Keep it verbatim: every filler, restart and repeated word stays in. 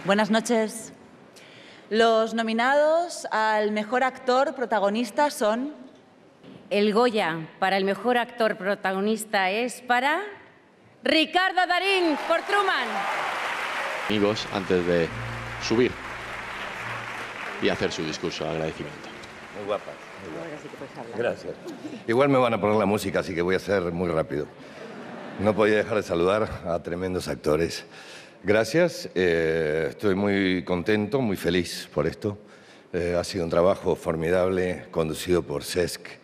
Buenas noches. Los nominados al mejor actor protagonista son... El Goya para el mejor actor protagonista es para Ricardo Darín por Truman. Amigos, antes de subir y hacer su discurso de agradecimiento. Muy guapa. Gracias. Igual me van a poner la música, así que voy a ser muy rápido. No podía dejar de saludar a tremendos actores. Gracias. Eh, estoy muy contento, muy feliz por esto. Eh, ha sido un trabajo formidable, conducido por Cesc.